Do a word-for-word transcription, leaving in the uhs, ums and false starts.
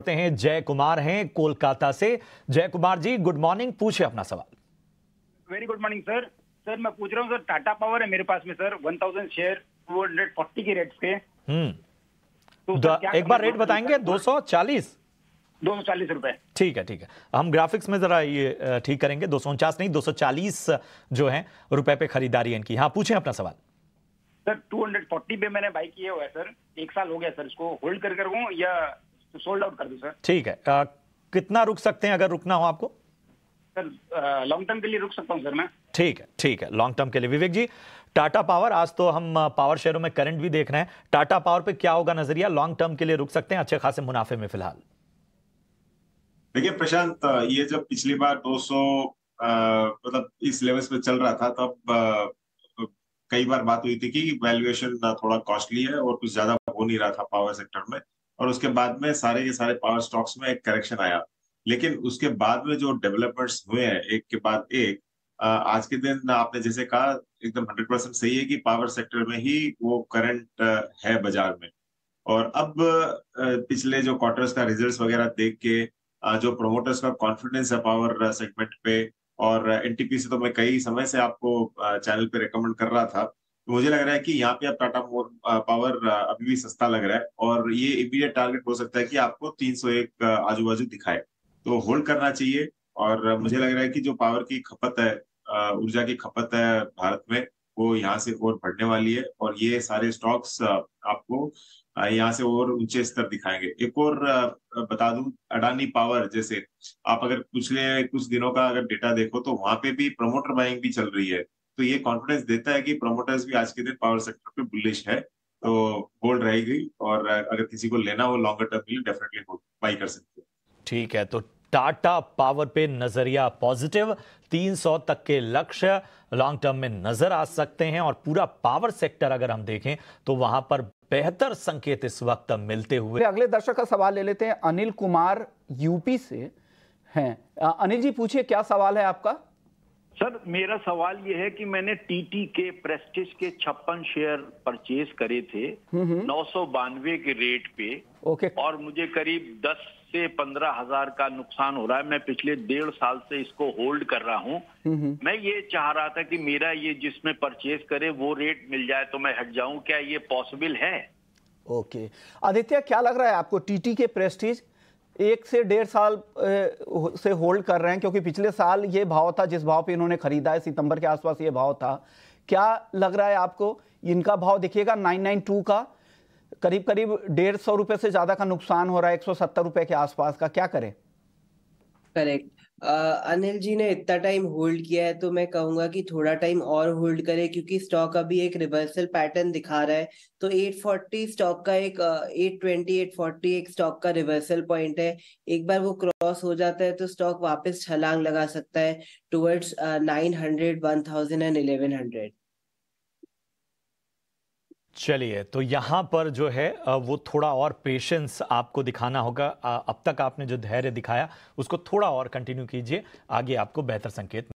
जोड़ते हैं। जय कुमार हैं कोलकाता से। जय कुमार जी, गुड मॉर्निंग, पूछे अपना सवाल। Very good morning sir. Sir मैं पूछ रहा हूँ सर, टाटा पावर है मेरे पास में sir, one thousand share two hundred forty के रेट पे। हम्म तो द- एक बार रेट बताएंगे। दो सौ चालीस दो सौ चालीस रुपए। ठीक है, ठीक है, हम ग्राफिक्स में जरा ये ठीक करेंगे। दो सौ उनचास नहीं, दो सौ चालीस जो है रुपए पे खरीदारी इनकी। हाँ, पूछें अपना सवाल। सर टू हंड्रेड फोर्टी पे मैंने बाई किया हुआ है सर, एक साल हो गया सर, इसको होल्ड कर कर रखूं या सोल्ड आउट कर दूं सर? ठीक है, आ, कितना रुक सकते हैं अगर रुकना हो आपको? सर लॉन्ग टर्म के लिए रुक सकता हूं सर मैं। ठीक है, ठीक है, लॉन्ग टर्म के लिए। विवेक जी, टाटा पावर, आज तो हम पावर शेयरों में करंट भी देख रहे हैं, टाटा पावर पे क्या होगा नजरिया? लॉन्ग टर्म के लिए रुक सकते हैं अच्छे खासे मुनाफे में फिलहाल? देखिए प्रशांत, ये जब पिछली बार दो सौ मतलब इस लेवल्स पे चल रहा था तब आ, कई बार बात हुई थी कि वैल्यूएशन थोड़ा कॉस्टली है और कुछ ज्यादा हो नहीं रहा था पावर सेक्टर में, और उसके बाद में सारे के सारे पावर स्टॉक्स में एक करेक्शन आया। लेकिन उसके बाद में जो डेवलपमेंट्स हुए हैं एक के बाद एक, आ, आज के दिन आपने जैसे कहा एकदम हंड्रेड परसेंट सही है कि पावर सेक्टर में ही वो करंट है बाजार में। और अब आ, पिछले जो क्वार्टर्स का रिजल्ट्स वगैरह देख के जो प्रोमोटर्स का कॉन्फिडेंस है पावर सेगमेंट पे, और एनटीपी से तो मैं कई समय से आपको चैनल पे रिकमेंड कर रहा था, तो मुझे लग रहा है कि यहाँ पे अब टाटा पावर अभी भी सस्ता लग रहा है और ये इमीडिएट टारगेट हो सकता है कि आपको तीन सौ एक आजू बाजू दिखाए, तो होल्ड करना चाहिए। और मुझे लग रहा है कि जो पावर की खपत है, ऊर्जा की खपत है भारत में, वो यहाँ से और बढ़ने वाली है, और ये सारे स्टॉक्स आपको यहाँ से और ऊंचे स्तर दिखाएंगे। एक और बता दूं, अडानी पावर जैसे, आप अगर पिछले कुछ दिनों का अगर डेटा देखो तो वहां पे भी प्रमोटर बाइंग भी चल रही है, तो ये कॉन्फिडेंस देता है कि प्रमोटर्स भी आज के दिन पावर सेक्टर पे बुलिश है, तो होल्ड रहेगी। और अगर किसी को लेना हो लॉन्गर टर्म के लिए डेफिनेटली बाई कर सकते हैं। ठीक है, तो टाटा पावर पे नजरिया पॉजिटिव, तीन सौ तक के लक्ष्य लॉन्ग टर्म में नजर आ सकते हैं, और पूरा पावर सेक्टर अगर हम देखें तो वहां पर बेहतर संकेत इस वक्त मिलते हुए। अगले दर्शक का सवाल ले लेते हैं। अनिल कुमार यूपी से हैं। अनिल जी पूछिए, क्या सवाल है आपका? सर मेरा सवाल ये है कि मैंने टीटी के प्रेस्टीज के छप्पन शेयर परचेज करे थे नौ सौ बानवे के रेट पे, ओके, और मुझे करीब दस से पंद्रह हजार का नुकसान हो रहा है। मैं पिछले डेढ़ साल से इसको होल्ड कर रहा हूँ। मैं ये चाह रहा था कि मेरा ये जिसमें परचेज करे वो रेट मिल जाए तो मैं हट जाऊं, क्या ये पॉसिबल है? ओके, आदित्य क्या लग रहा है आपको? टीटी के प्रेस्टीज एक से डेढ़ साल से होल्ड कर रहे हैं, क्योंकि पिछले साल ये भाव था जिस भाव पे इन्होंने खरीदा है, सितंबर के आसपास ये भाव था। क्या लग रहा है आपको इनका भाव दिखेगा नाइन नाइन टू का? करीब करीब डेढ़ सौ रुपए से ज्यादा का नुकसान हो रहा है, एक सौ सत्तर रुपए के आसपास का, क्या करें? करेक्ट। अनिल जी ने इतना टाइम होल्ड किया है तो मैं कहूंगा कि थोड़ा टाइम और होल्ड करें, क्योंकि स्टॉक अभी एक रिवर्सल पैटर्न दिखा रहा है। तो आठ सौ चालीस स्टॉक का एक आठ सौ बीस आठ सौ चालीस एक स्टॉक का रिवर्सल पॉइंट है। एक बार वो क्रॉस हो जाता है तो स्टॉक वापस छलांग लगा सकता है towards nine hundred, one thousand and eleven hundred. चलिए, तो यहां पर जो है वो थोड़ा और पेशेंस आपको दिखाना होगा। अब तक आपने जो धैर्य दिखाया उसको थोड़ा और कंटिन्यू कीजिए, आगे आपको बेहतर संकेत